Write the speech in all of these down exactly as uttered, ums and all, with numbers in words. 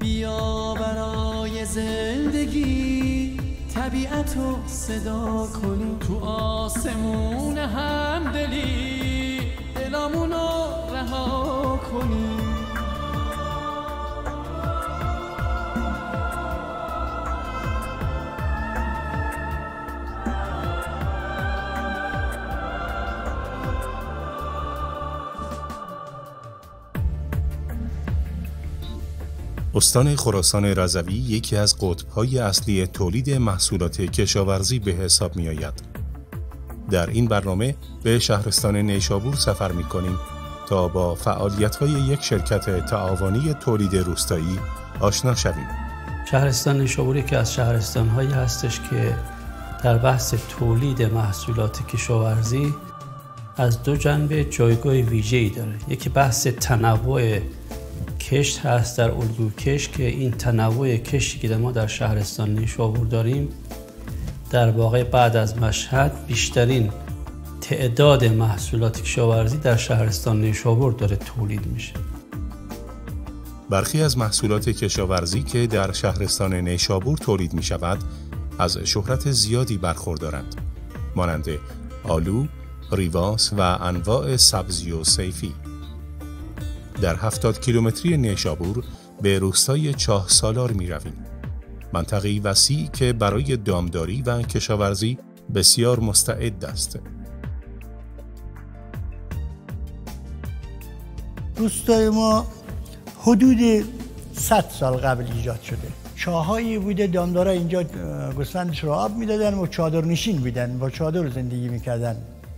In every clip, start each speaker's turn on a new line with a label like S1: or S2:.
S1: بیا برای زندگی طبیعتو صدا کنیم، تو آسمون همدلی دلامونو رها کنیم.
S2: استان خراسان رضوی یکی از قطب‌های اصلی تولید محصولات کشاورزی به حساب می‌آید. در این برنامه به شهرستان نیشابور سفر می‌کنیم تا با فعالیت‌های یک شرکت تعاونی تولید روستایی آشنا شویم.
S3: شهرستان نیشابور یکی از شهرستان‌هایی هستش که در بحث تولید محصولات کشاورزی از دو جنبه جایگاه ویژه‌ای داره. یکی بحث تنوع کشت هست در الگوی کشت که این تنوع کشتی که ما در شهرستان نیشابور داریم در واقع بعد از مشهد بیشترین تعداد محصولات کشاورزی در شهرستان نیشابور داره تولید میشه.
S2: برخی از محصولات کشاورزی که در شهرستان نیشابور تولید می شود از شهرت زیادی برخوردارند، مانند آلو، ریواس و انواع سبزی و صیفی. در هفتاد کیلومتری نیشابور به روستای چاه سالار می رویم. منطقه‌ای وسیع که برای دامداری و کشاورزی بسیار مستعد است.
S4: روستای ما حدود صد سال قبل ایجاد شده. چاهایی بوده، دامدارا اینجا گوسفندش رو آب میدادن و چادر نشین بودن، با چادر زندگی میکردن.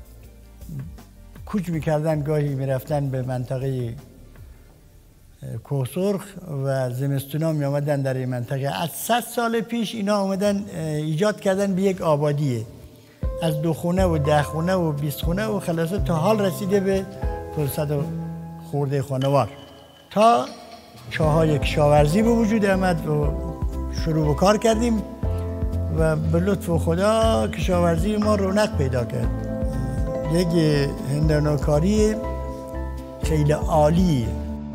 S4: کوچ میکردن، گاهی میرفتن به منطقه کوهسرخ و زمستونا می آمدن در این منطقه. از صد سال پیش اینا آمدن ایجاد کردن به یک آبادیه، از دو خونه و ده خونه و بیست خونه و خلاصه تا حال رسیده به پانصد خورده خانوار. تا چاهای کشاورزی به وجود آمد و شروع به کار کردیم و به لطف خدا کشاورزی ما رونق پیدا کرد. یک هندانوکاری خیلی عالیه.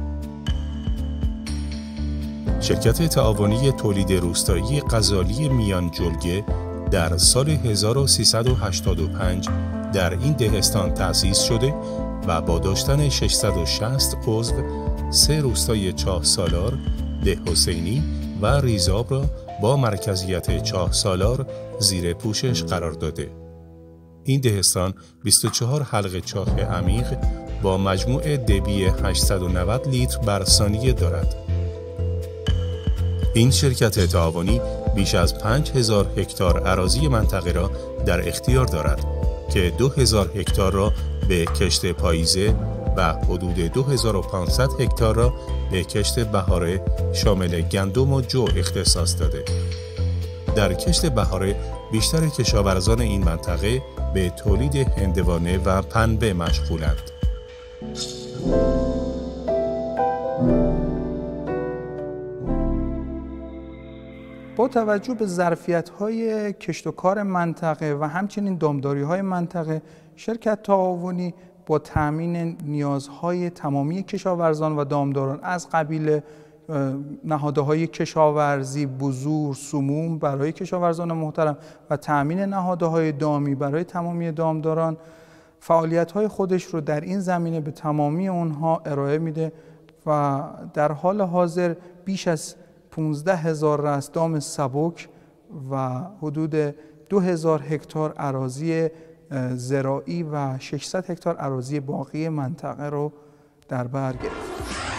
S2: شرکت تعاونی تولید روستایی غزالی میان جلگه در سال هزار و سیصد و هشتاد و پنج در این دهستان تأسیس شده و با داشتن ششصد و شصت عضو سه روستای چاه سالار، ده حسینی و ریزاب را با مرکزیت چاه سالار زیر پوشش قرار داده. این دهستان بیست و چهار حلقه چاه عمیق با مجموع دبی هشتصد و نود لیتر بر ثانیه دارد. این شرکت تعاونی بیش از پنج هزار هکتار اراضی منطقه را در اختیار دارد که دو هزار هکتار را به کشت پاییزه و حدود دو هزار و پانصد هکتار را به کشت بهاره شامل گندم و جو اختصاص داده. در کشت بهاره بیشتر کشاورزان این منطقه به تولید هندوانه و پنبه مشغولند.
S5: با توجه به ظرفیت‌های کشت و کار منطقه و همچنین دامداری‌های منطقه، شرکت تعاونی با تأمین نیازهای تمامی کشاورزان و دامداران از قبیل نهادهای کشاورزی، بذور، سموم برای کشاورزان محترم و تأمین نهادهای دامی برای تمامی دامداران، فعالیت‌های خودش رو در این زمینه به تمامی اونها ارائه میده و در حال حاضر بیش از پانزده هزار رأس دام سبک و حدود دو هزار هکتار اراضی زراعی و ششصد هکتار اراضی باقی منطقه رو در بر گرفت.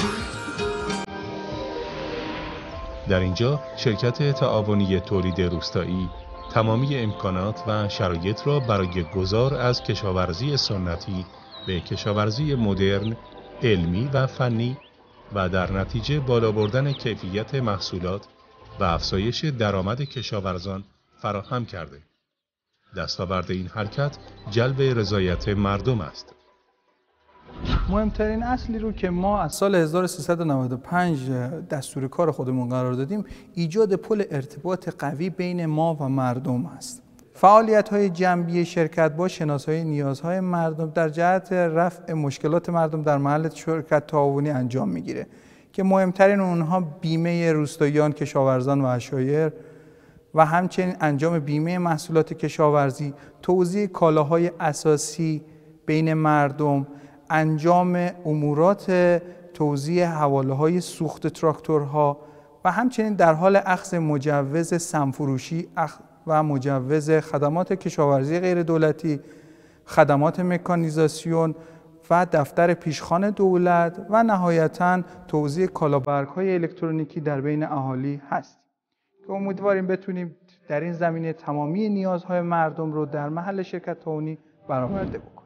S2: در اینجا شرکت تعاونی تولید روستایی تمامی امکانات و شرایط را برای گذار از کشاورزی سنتی به کشاورزی مدرن، علمی و فنی و در نتیجه بالا بردن کیفیت محصولات و افزایش درآمد کشاورزان فراهم کرده. دستاورد این حرکت جلب رضایت مردم است.
S5: مهمترین اصلی رو که ما از سال هزار و سیصد و نود و پنج دستور کار خودمون قرار دادیم، ایجاد پل ارتباط قوی بین ما و مردم است. فعالیت‌های جنبی شرکت با شناسایی نیازهای مردم در جهت رفع مشکلات مردم در محل شرکت تعاونی انجام می‌گیره. که مهمترین اونها بیمه روستاییان، کشاورزان و عشایر و همچنین انجام بیمه محصولات کشاورزی، توزیع کالاهای اساسی بین مردم، انجام امورات توزیع حواله‌های سوخت تراکتورها و همچنین در حال اخذ مجوز سمفروشی و مجوز خدمات کشاورزی غیر دولتی، خدمات مکانیزاسیون و دفتر پیشخوان دولت و نهایتاً توزیع کالابرگ‌های الکترونیکی در بین اهالی هست که امیدواریم بتونیم در این زمینه تمامی نیازهای مردم رو در محل شرکت تعاونی برآورده بکنیم.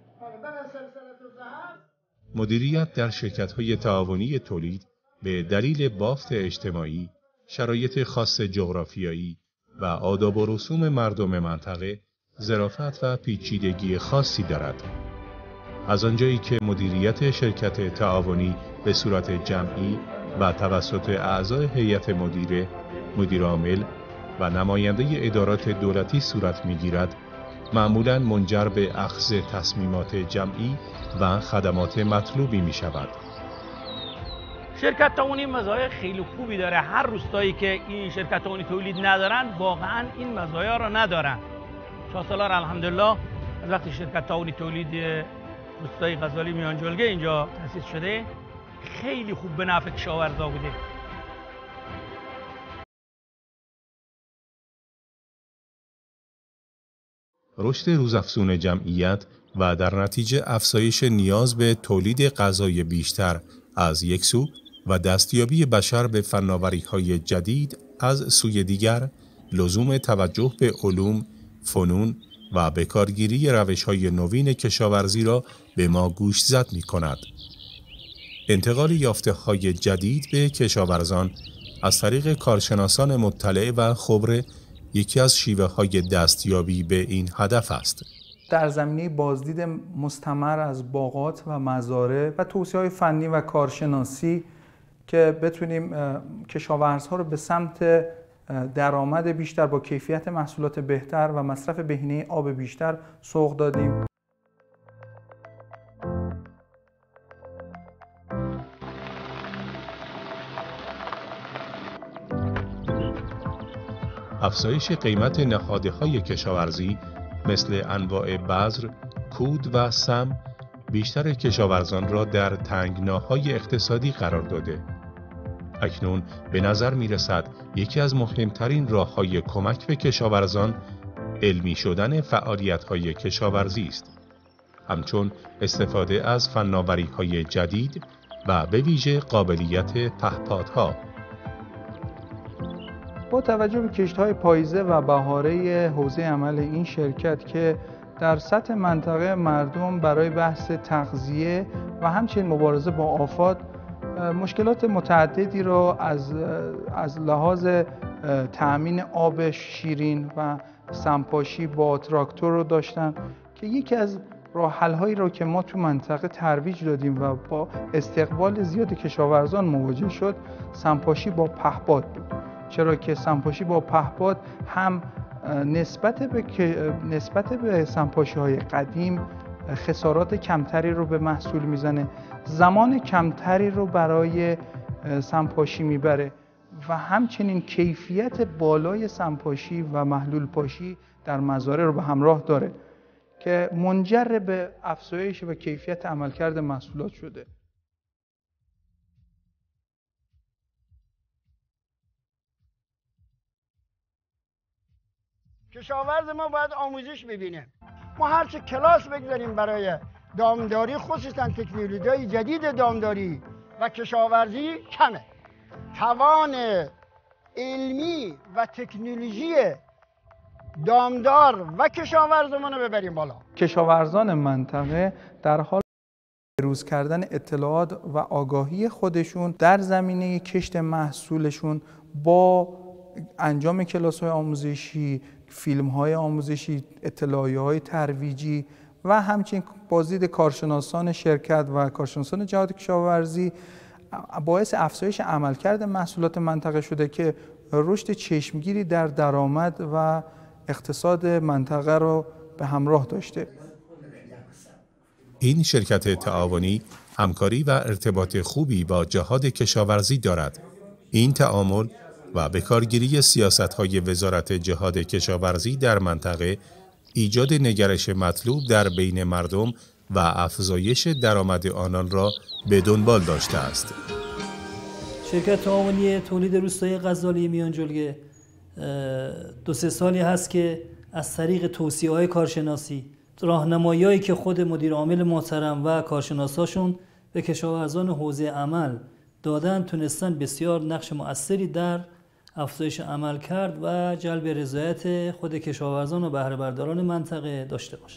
S2: مدیریت در شرکت‌های تعاونی تولید به دلیل بافت اجتماعی، شرایط خاص جغرافیایی و آداب و رسوم مردم منطقه ظرافت و پیچیدگی خاصی دارد. از آنجایی که مدیریت شرکت تعاونی به صورت جمعی و توسط اعضای هیئت مدیره، مدیر عامل و نماینده ادارات دولتی صورت می‌گیرد، معمولاً منجر به اخذ تصمیمات جمعی و خدمات مطلوبی می‌شود.
S6: شرکت تعاونی مزایای خیلی خوبی داره. هر روستایی که این شرکت تعاونی تولید ندارن واقعاً این مزایا را ندارن. شاهسالار الحمدلله از وقتی شرکت تعاونی تولید روستای غزالی میان جلگه اینجا تأسیس شده خیلی خوب به نفع کشاورزا بوده.
S2: رشد روزافزون جمعیت و در نتیجه افزایش نیاز به تولید غذای بیشتر از یک سو و دستیابی بشر به فناوری‌های جدید از سوی دیگر، لزوم توجه به علوم، فنون و به کارگیری روش‌های نوین کشاورزی را به ما گوشزد می‌کند. انتقال یافته‌های جدید به کشاورزان از طریق کارشناسان مطلع و خبره یکی از شیوه‌های دستیابی به این هدف است.
S5: در زمینه بازدید مستمر از باغات و مزارع و توصیه‌های فنی و کارشناسی که بتونیم کشاورزها رو به سمت درآمد بیشتر با کیفیت محصولات بهتر و مصرف بهینه آب بیشتر سوق دادیم.
S2: افزایش قیمت نهادهای کشاورزی مثل انواع بذر، کود و سم بیشتر کشاورزان را در تنگناهای اقتصادی قرار داده. اکنون به نظر می رسد یکی از مهمترین راه‌های کمک به کشاورزان علمی شدن فعالیت‌های کشاورزی است، همچون استفاده از فناوری‌های جدید و به ویژه قابلیت پهپادها.
S5: با توجه به کشت‌های پاییزه و بهاره حوزه عمل این شرکت که در سطح منطقه مردم برای بحث تغذیه و همچنین مبارزه با آفات مشکلات متعددی را از از لحاظ تأمین آب شیرین و سمپاشی با تراکتور رو داشتن که یکی از راه حل‌هایی رو که ما تو منطقه ترویج دادیم و با استقبال زیاد کشاورزان مواجه شد سمپاشی با پهپاد بود. چرا که سمپاشی با پهپاد هم نسبت به نسبت به سمپاشی‌های قدیم خسارات کمتری رو به محصول میزنه، زمان کمتری رو برای سمپاشی میبره و همچنین کیفیت بالای سمپاشی و محلول پاشی در مزارع رو به همراه داره که منجر به افزایش و کیفیت عملکرد محصولات شده.
S7: کشاورز ما باید آموزش ببینه. ما هرچه کلاس بگذاریم برای دامداری، خصوصا تکنولوژی جدید دامداری و کشاورزی کمه. توان علمی و تکنولوژی دامدار و کشاورزمون رو ببریم بالا.
S5: کشاورزان منطقه در حال بروز کردن اطلاعات و آگاهی خودشون در زمینه کشت محصولشون با انجام کلاس‌های آموزشی، فیلم‌های آموزشی، اطلاعیه‌های ترویجی و همچنین بازدید کارشناسان شرکت و کارشناسان جهاد کشاورزی باعث افزایش عملکرد محصولات منطقه شده که رشد چشمگیری در درآمد و اقتصاد منطقه رو به همراه داشته.
S2: این شرکت تعاونی همکاری و ارتباط خوبی با جهاد کشاورزی دارد. این تعامل و به کارگیری سیاست‌های وزارت جهاد کشاورزی در منطقه ایجاد نگرش مطلوب در بین مردم و افزایش درآمد آنان را به دنبال داشته است.
S8: شرکت تعاونی تولید روستایی غزالی میان جلگه دو سه سالی هست که از طریق توصیه‌های کارشناسی، راهنمایی‌هایی که خود مدیر عامل محترم و کارشناساشون به کشاورزان حوزه عمل دادن، تونستن بسیار نقش مؤثری در افزایش عمل کرد و جلب رضایت خود کشاورزان و بهره برداران منطقه داشته باشند.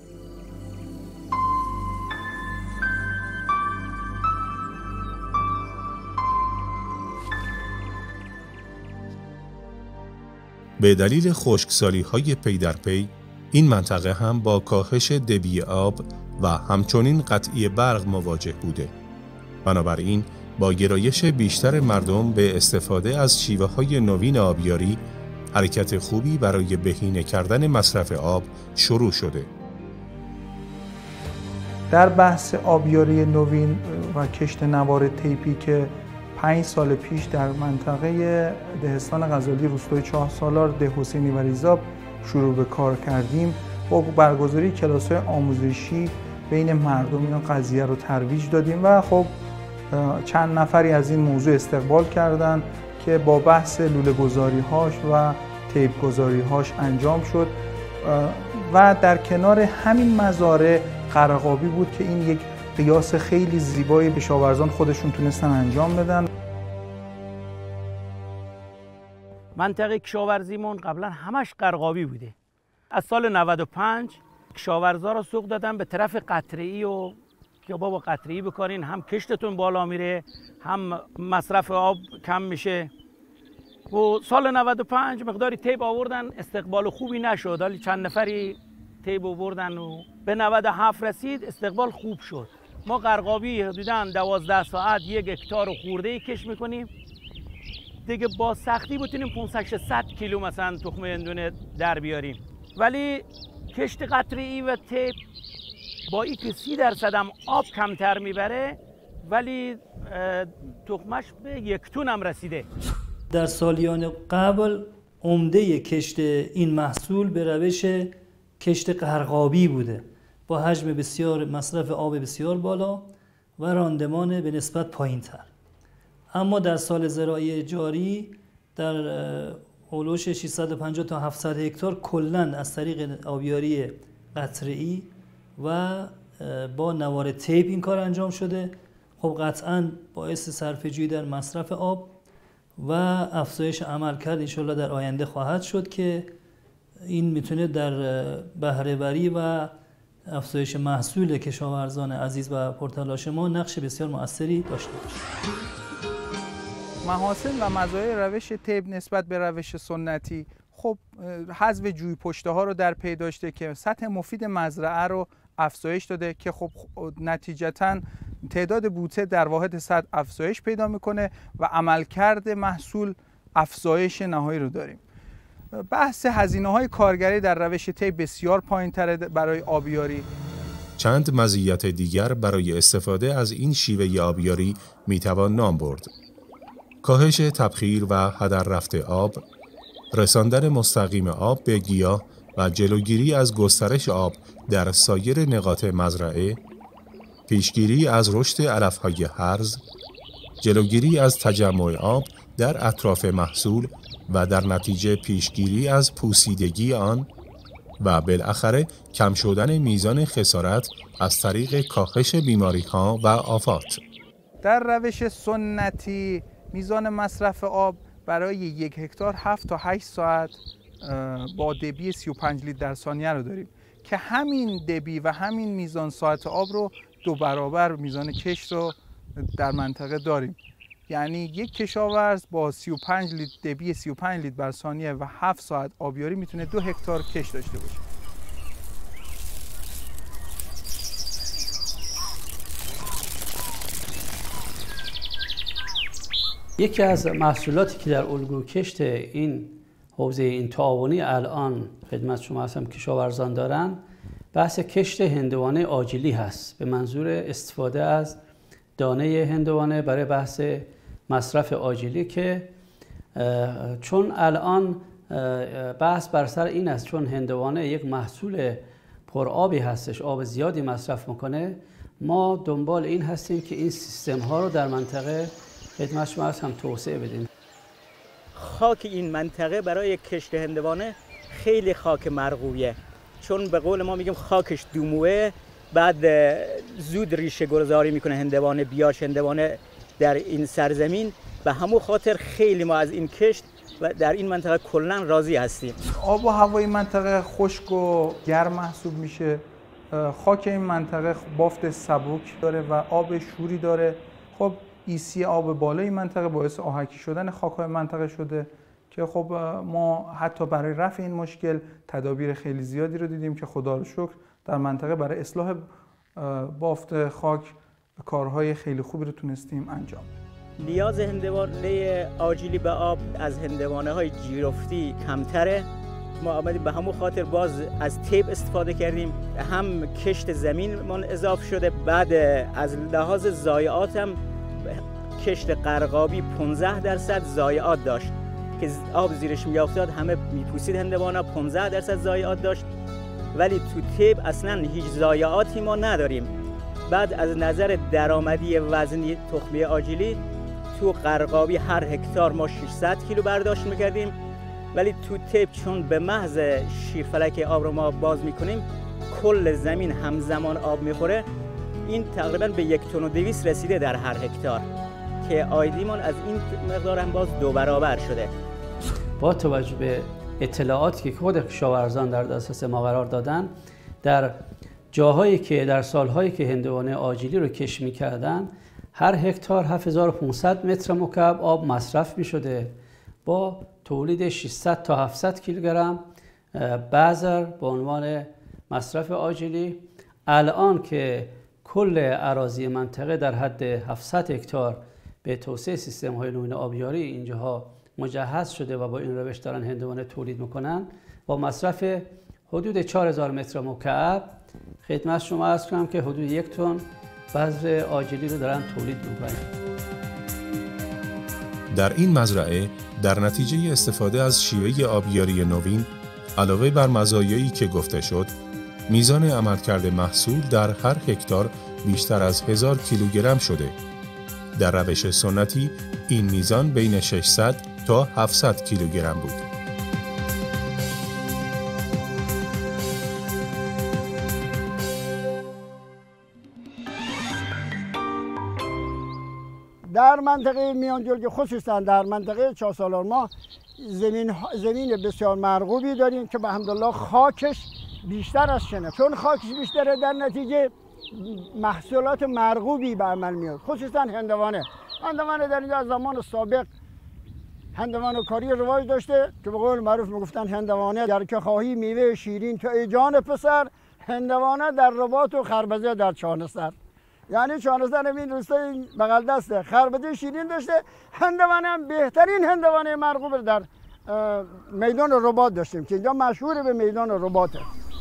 S2: به دلیل خشکسالی‌های پی در پی، این منطقه هم با کاهش دبی آب و همچنین قطعی برق مواجه بوده. بنابراین با گرایش بیشتر مردم به استفاده از شیوه‌های نوین آبیاری، حرکت خوبی برای بهینه کردن مصرف آب شروع شده.
S5: در بحث آبیاری نوین و کشت نوار تیپی که پنج سال پیش در منطقه دهستان غزالی روستای چهار سالار ده حسینی و ریزاب شروع به کار کردیم، با برگزاری کلاس‌های آموزشی بین مردم این قضیه رو ترویج دادیم و خب چند نفری از این موضوع استقبال کردند که با بحث لوله گذاری هاش و تیپ گذاری هاش انجام شد و در کنار همین مزارع قرقابی بود که این یک قیاس خیلی زیبایی به کشاورزان خودشون تونستن انجام بدن.
S6: منطقه کشاورزیمون قبلا همش قرقابی بوده. از سال نود و پنج کشاورزا رو سوق دادن به طرف قطره‌ای و که بابا قطره‌ای بکارین، هم کشتتون بالا میره هم مصرف آب کم میشه. و سال نود و پنج مقداری تیپ آوردن، استقبال خوبی نشد، ولی چند نفری تیپ آوردن و به نود و هفت رسید، استقبال خوب شد. ما قرقابی حدوداً دوازده ساعت یک هکتار خورده کش میکنیم دیگه، با سختی بتونیم پانصد ششصد کیلو مثلا تخم هندونه در بیاریم. ولی کشت قطره‌ای و تیپ با این که سی درصد هم آب کمتر میبره، ولی تخمش به یک تن هم رسیده.
S8: در سالیان قبل عمده کشت این محصول به روش کشت قرقابی بوده، با حجم بسیار، مصرف آب بسیار بالا و راندمان به نسبت پایین تر. اما در سال زراعی جاری در اولوش ششصد و پنجاه تا هفتصد هکتار کلاً از طریق آبیاری قطره‌ای و با نوار تیپ این کار انجام شده. خب قطعاً باعث صرفه‌جویی در مصرف آب و افزایش عملکرد انشالله در آینده خواهد شد که این میتونه در بهره‌وری و افزایش محصول کشاورزان عزیز و پرتلاش ما نقش بسیار مؤثری داشته باشه.
S5: محاسن و مزایای روش تیپ نسبت به روش سنتی خب حذف جوی پشته ها رو در پی داشته که سطح مفید مزرعه رو افزایش داده که خب نتیجتاً تعداد بوته در واحد سطح افزایش پیدا میکنه و عملکرد محصول افزایش نهایی رو داریم. بحث هزینه‌های کارگری در روش تیپ بسیار پایین‌تره برای آبیاری.
S2: چند مزیت دیگر برای استفاده از این شیوه آبیاری میتوان نام برد: کاهش تبخیر و هدر رفت آب، رساندن مستقیم آب به گیاه و جلوگیری از گسترش آب در سایر نقاط مزرعه، پیشگیری از رشد علف‌های هرز، جلوگیری از تجمع آب در اطراف محصول و در نتیجه پیشگیری از پوسیدگی آن و بالاخره کم شدن میزان خسارت از طریق کاهش بیماری‌ها و آفات.
S5: در روش سنتی میزان مصرف آب برای یک هکتار هفت تا هشت ساعت با دبی سی و پنج لیتر در ثانیه رو داریم که همین دبی و همین میزان ساعت آب رو دو برابر میزان کشت رو در منطقه داریم. یعنی یک کشاورز با سی و پنج لیتر دبی سی و پنج لیتر بر ثانیه و هفت ساعت آبیاری میتونه دو هکتار کشت داشته باشه.
S3: یکی از محصولاتی که در الگو کشت این حوزه این تعاونی الان خدمت شما هستم کشاورزان دارن، بحث کشت هندوانه آجیلی هست به منظور استفاده از دانه هندوانه برای بحث مصرف آجیلی، که چون الان بحث بر سر این است چون هندوانه یک محصول پرآبی هستش، آب زیادی مصرف میکنه، ما دنبال این هستیم که این سیستم ها رو در منطقه خدمت شما هم توسعه بدیم.
S9: خاک این منطقه برای کشت هندوانه خیلی خاک مرغوبیه، چون به قول ما میگیم خاکش دوموه، بعد زود ریشه گذاری میکنه هندوانه، بیاش هندوانه در این سرزمین. به همون خاطر خیلی ما از این کشت و در این منطقه کلا راضی هستیم.
S5: آب و هوای منطقه خشک و گرم محسوب میشه. خاک این منطقه بافت سبک داره و آب شوری داره. خب ایسی آب بالای منطقه باعث آهکی شدن خاک‌های منطقه شده که خب ما حتی برای رفع این مشکل تدابیر خیلی زیادی رو دیدیم که خدا رو شکر در منطقه برای اصلاح بافت خاک کارهای خیلی خوبی رو تونستیم انجام بدیم.
S9: نیاز هندوانه آجیلی به آب از هندوانه های جیرفتی کمتره. ما آمدیم به همون خاطر باز از تیپ استفاده کردیم، هم کشت زمین من اضافه شده، بعد از لحاظ ضایعات هم کشت قرقابی پانزده درصد ضایعات داشت که آب زیرش میافتاد همه میپوسید، هندوانه پانزده درصد ضایعات داشت، ولی تو تیپ اصلا هیچ ضایعاتی ما نداریم. بعد از نظر درآمدی وزنی تخمی آجیلی تو قرقابی هر هکتار ما ششصد کیلو برداشت میکردیم، ولی تو تیپ چون به محض شیرفلک آب رو ما باز میکنیم کل زمین همزمان آب میخوره، این تقریبا به یک تن و دویست رسیده در هر هکتار که آیدیمان از این مقدار هم باز دو برابر شده.
S3: با توجه به اطلاعاتی که خود کشاورزان در دسترس ما قرار دادن، در جاهایی که در سالهایی که هندوانه آجیلی رو کشت می‌کردن هر هکتار هفت هزار و پانصد متر مکعب آب مصرف می‌شده با تولید ششصد تا هفتصد کیلوگرم بذر به عنوان مصرف آجیلی. الان که کل اراضی منطقه در حد هفتصد هکتار به توسعه سیستم‌های نوین آبیاری اینجاها مجهز شده و با این روش دارن هندوانه تولید میکنن با مصرف حدود چهار هزار متر مکعب. خدمت شما عرض کنم که حدود یک تن بذر آجیلی رو دارن تولید میکنن.
S2: در این مزرعه در نتیجه استفاده از شیوه آبیاری نوین علاوه بر مزایایی که گفته شد، میزان عملکرد محصول در هر هکتار بیشتر از هزار کیلوگرم شده. در روش سنتی این میزان بین ششصد تا هفتصد کیلوگرم بود.
S7: در منطقه میانجلگه خصوصا در منطقه چاسالار ما زمین زمین بسیار مرغوبی داریم که به الحمدلله خاکش بیشتر از شنه، چون خاکش بیشتره در نتیجه محصولات مرغوبی به عمل میاد، خصوصا هندوانه. هندوانه در اینجا از زمان سابق هندوانه کاری رواج داشته که به قول معروف میگفتن هندوانه در که خواهی میوه شیرین تو ای جان پسر، هندوانه در رباط و خربزه در چانسر. یعنی چانسر این روستای بغل دسته خربزه شیرین داشته، هندوانه هم بهترین هندوانه مرغوب در میدان رباط داشتیم که اینجا مشهور به میدان رباطه.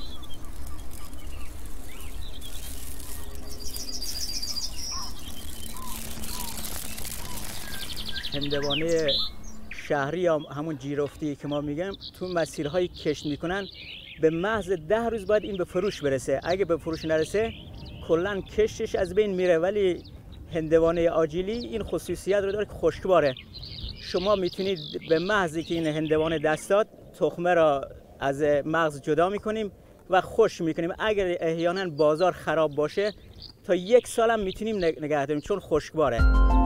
S9: هندوانه شهری یا همون جیرفتی که ما میگم تو مسیرهای کشت میکنن به محض ده روز باید این به فروش برسه. اگه به فروش نرسه کلا کشتش از بین میره. ولی هندوانه آجیلی این خصوصیت رو داره که خشکباره. شما میتونید به محضی که این هندوانه دست داد تخمه را از مغز جدا میکنیم و خشک میکنیم. اگر احیانا بازار خراب باشه تا یک سال هم میتونیم نگه داریم چون خشکباره.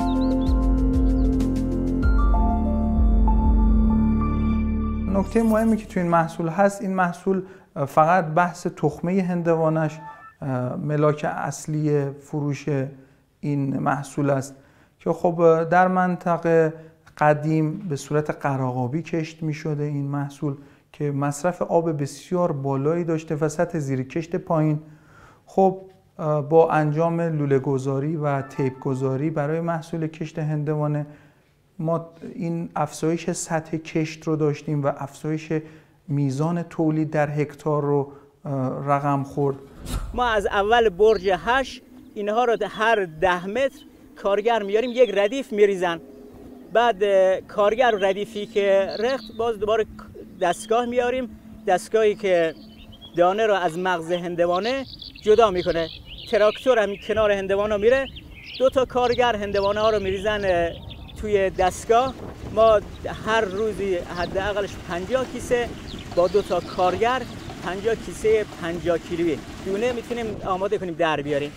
S5: نکته مهمی که تو این محصول هست، این محصول فقط بحث تخمه هندوانش ملاک اصلی فروش این محصول است که خب در منطقه قدیم به صورت قراقابی کشت می شده این محصول که مصرف آب بسیار بالایی داشته و سطح زیر کشت پایین. خب با انجام لوله گذاری و تیپ گذاری برای محصول کشت هندوانه ما این افزایش سطح کشت رو داشتیم و افزایش میزان تولید در هکتار رو رقم خورد.
S9: ما از اول برج هشت اینها رو هر ده متر کارگر میاریم، یک ردیف میریزن. بعد کارگر ردیفی که رخت باز دوباره دستگاه میاریم، دستگاهی که دانه رو از مغز هندوانه جدا میکنه. تراکتور هم کنار هندوانه میره، دو تا کارگر هندوانه ها رو میریزن توی دستگاه. ما هر روزی حداقلش پنجاه کیسه با دو تا کارگر پنجاه کیسه پنجاه کیلویی دونه میتونیم آماده کنیم در بیاریم.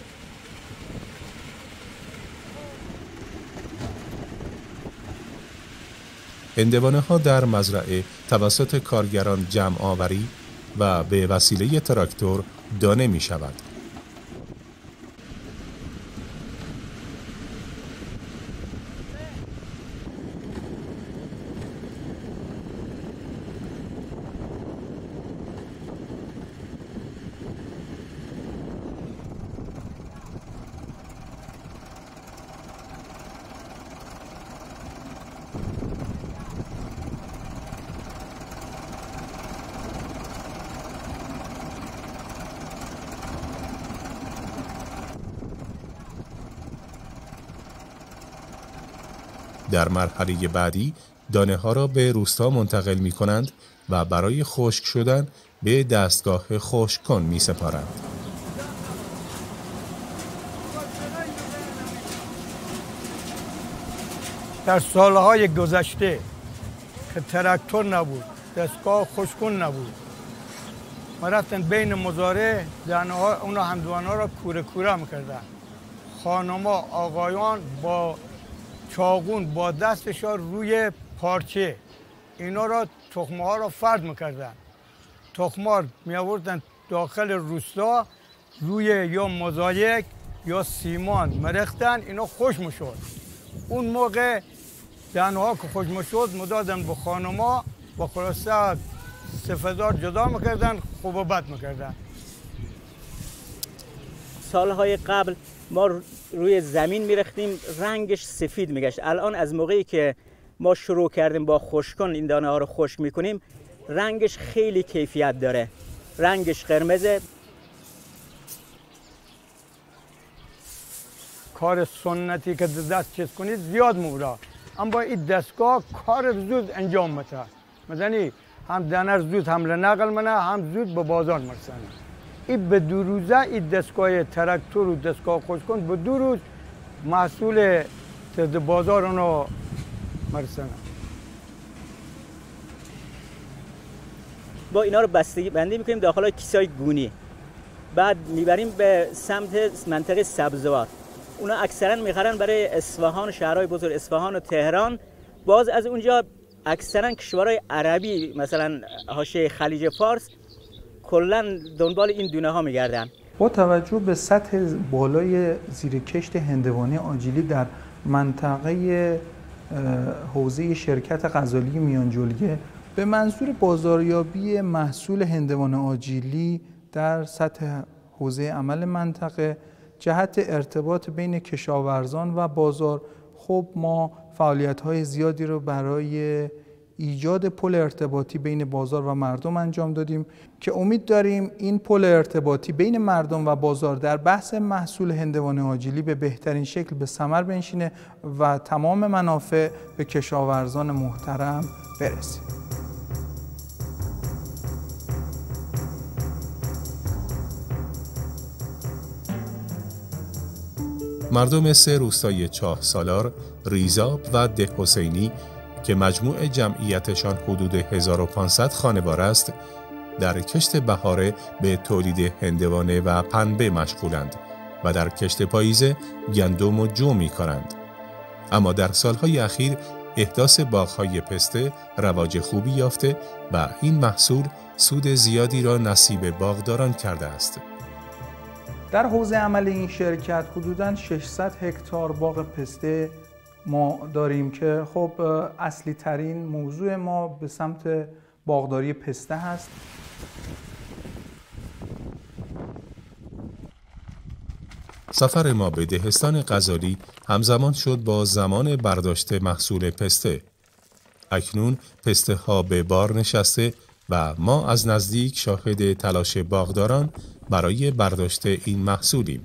S2: هندوانه ها در مزرعه توسط کارگران جمع آوری و به وسیله تراکتور دانه می شود. در مرحله بعدی دانه ها را به روستا منتقل می کنند و برای خشک شدن به دستگاه خشک کن می سپارند.
S4: در سالهای گذشته که تراکتور نبود، دستگاه خشک کن نبود، ما رفتن بین مزارع دانه ها اونا هندوانه ها را کوره کوره میکردن. خانما آقایان با چاقون با دستشان روی پارچه اینا را تخمه ها را فرد میکردن. تخمه ها می آوردن داخل روستا روی یا موزاییک یا سیمان مرختن، اینا خوش میشد. اون موقع دانه ها که خوش میشد مدادن به خانما با خلاصه سفدار جدا میکردن، خوب و بد میکردن.
S9: سالهای قبل ما روی زمین میرختیم، رنگش سفید میگشت. الان از موقعی که ما شروع کردیم با خشکان این دانه ها رو خشک میکنیم، رنگش خیلی کیفیت داره، رنگش قرمزه.
S4: کار سنتی که دست چیز کنید زیاد مورا، اما با این دستگاه کار زود انجام میده. مثلا هم دانه زود حمله نقل منه، هم زود به بازار مرسنه. این به دو روزه این دستگاه تراکتور و دستگاه خشک کن به دو روز محصول بازار اونو مرسنه.
S9: با اینا رو بستگی بندی میکنیم داخل کیسه‌های گونی، بعد میبریم به سمت منطقه سبزوار. اونا اکثرا میخرن برای اصفهان، شهرهای بزرگ اصفهان و تهران. باز از اونجا اکثرا کشورهای عربی مثلا حاشیه خلیج فارس کلا دنبال این دونه ها میگردن.
S5: با توجه به سطح بالای زیرکشت هندوانه آجیلی در منطقه حوزه شرکت غزالی میانجلگه به منظور بازاریابی محصول هندوانه آجیلی در سطح حوزه عمل منطقه، جهت ارتباط بین کشاورزان و بازار، خب ما فعالیت‌های زیادی رو برای ایجاد پل ارتباطی بین بازار و مردم انجام دادیم که امید داریم این پل ارتباطی بین مردم و بازار در بحث محصول هندوانه آجیلی به بهترین شکل به ثمر بنشینه و تمام منافع به کشاورزان محترم برسه.
S2: مردم سه روستای چاه سالار، ریزاب و ده حسینی که مجموع جمعیتشان حدود هزار و پانصد خانوار است، در کشت بهاره به تولید هندوانه و پنبه مشغولند و در کشت پاییزه گندم و جو می کنند. اما در سالهای اخیر احداث باغ‌های پسته رواج خوبی یافته و این محصول سود زیادی را نصیب باغداران کرده است.
S5: در حوزه عمل این شرکت حدوداً ششصد هکتار باغ پسته ما داریم که خب اصلی ترین موضوع ما به سمت باغداری پسته هست.
S2: سفر ما به دهستان غزالی همزمان شد با زمان برداشت محصول پسته. اکنون پسته ها به بار نشسته و ما از نزدیک شاهد تلاش باغداران برای برداشت این محصولیم.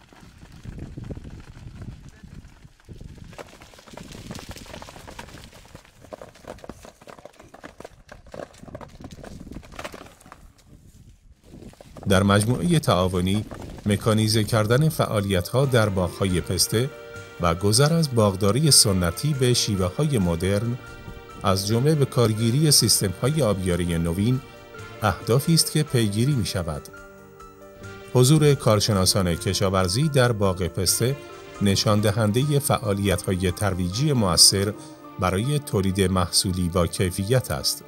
S2: در مجموعه تعاونی مکانیزه کردن فعالیت‌ها در باغ‌های پسته و گذر از باغداری سنتی به شیوه‌های مدرن از جمله به کارگیری سیستم‌های آبیاری نوین اهدافی است که پیگیری می‌شود. حضور کارشناسان کشاورزی در باغ پسته نشان دهنده فعالیت‌های ترویجی مؤثر برای تولید محصولی با کیفیت است.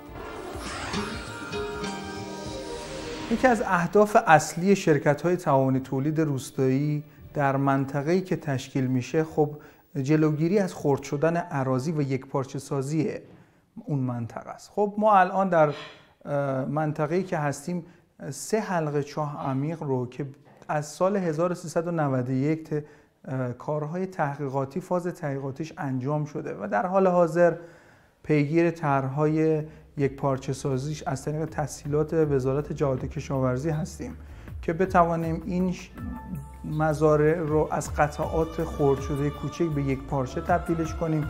S5: یکی از اهداف اصلی شرکت‌های تعاونی تولید روستایی در منطقه‌ای که تشکیل میشه خب جلوگیری از خرد شدن اراضی و یکپارچه سازی اون منطقه است. خب ما الان در منطقه‌ای که هستیم سه حلقه چاه عمیق رو که از سال هزار و سیصد و نود و یک کارهای تحقیقاتی فاز تحقیقاتیش انجام شده و در حال حاضر پیگیر طرح‌های یک پارچه سازیش از طریق تسهیلات وزارت جهاد کشاورزی هستیم که بتوانیم این مزارع رو از قطعات خرد شده کوچک به یک پارچه تبدیلش کنیم.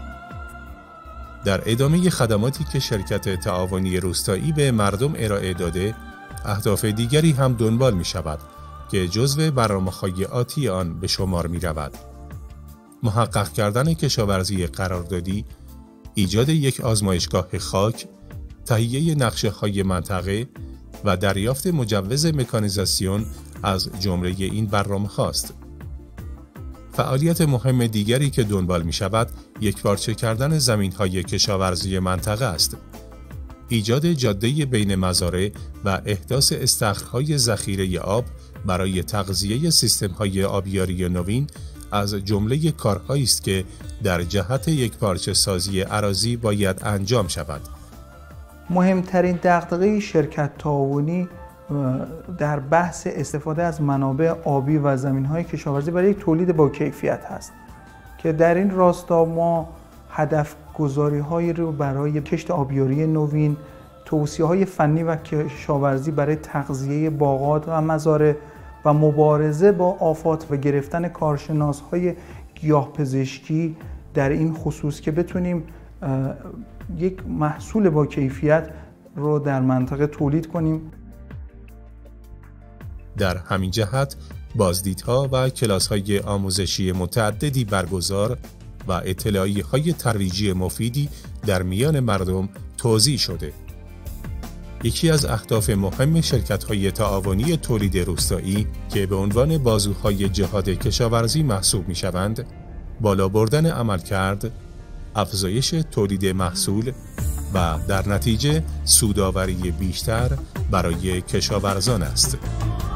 S2: در ادامه خدماتی که شرکت تعاونی روستایی به مردم ارائه داده، اهداف دیگری هم دنبال می شود که جزو برنامه‌های آتی آن به شمار می رود. محقق کردن کشاورزی قراردادی، ایجاد یک آزمایشگاه خاک، تهیه نقشه‌های منطقه و دریافت مجوز مکانیزاسیون از جمله این برنامه‌ها است. فعالیت مهم دیگری که دنبال می شود، یکپارچه کردن زمین‌های کشاورزی منطقه است. ایجاد جاده بین مزارع و احداث استخرهای ذخیره آب برای تغذیه سیستم‌های آبیاری نوین از جمله کارهایی است که در جهت یکپارچه سازی اراضی باید انجام شود.
S5: مهمترین دغدغه شرکت تعاونی در بحث استفاده از منابع آبی و زمین‌های کشاورزی برای یک تولید با کیفیت هست که در این راستا ما هدف گذاری‌هایی رو برای کشت آبیاری نوین، توصیه‌های فنی و کشاورزی برای تغذیه باغات و مزارع و مبارزه با آفات و گرفتن کارشناس‌های گیاهپزشکی در این خصوص که بتونیم یک محصول با کیفیت رو در منطقه تولید کنیم.
S2: در همین جهت بازدیدها و کلاس‌های آموزشی متعددی برگزار و اطلاعیه‌های ترویجی مفیدی در میان مردم توزیع شده. یکی از اهداف مهم شرکت‌های تعاونی تولید روستایی که به عنوان بازوهای جهاد کشاورزی محسوب می‌شوند، بالا بردن عملکرد، افزایش تولید محصول و در نتیجه سودآوری بیشتر برای کشاورزان است.